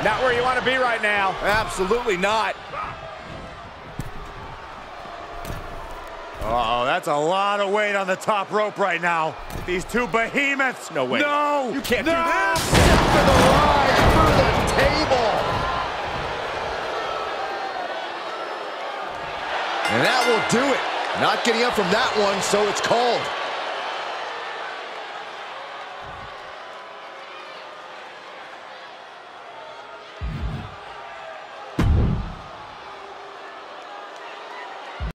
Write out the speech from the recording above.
Not where you want to be right now. Absolutely not. Oh, that's a lot of weight on the top rope right now. These two behemoths. No way. No! You can't do this! For the ride through the table. And that will do it. Not getting up from that one, so it's called.